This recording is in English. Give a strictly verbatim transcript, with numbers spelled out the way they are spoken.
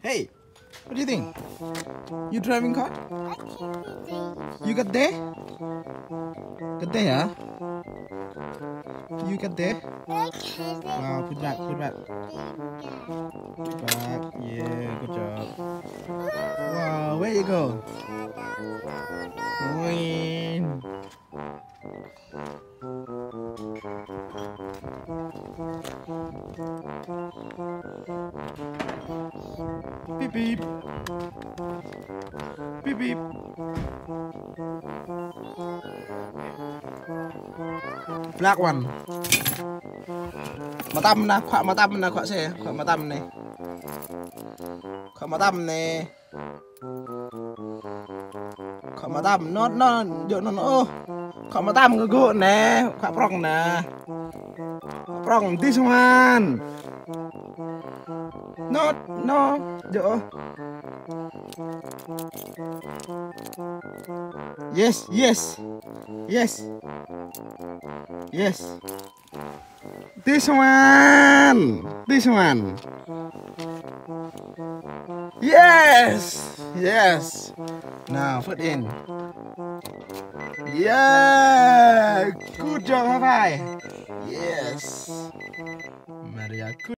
Hey, what do you think? You driving car? You got there? Got there, huh? You got there? Wow, put back, put back. Put back. Yeah, good job. Wow, where you go? Win. Beep beep. Beep beep. Black one. Mà tâm nè, khóa mà tâm nè, khóa xe, khóa mà tâm này. Khóa mà tâm này. Khóa mà tâm, nó nó dụ nó nó. Khóa mà tâm gụ nè, khóa prong nè. Prong this one. No, no, dụ. Yes, yes. Yes. Yes. This one. This one. Yes. Yes. Now put in. Yeah. Good job, have I? Yes. Maria. Good.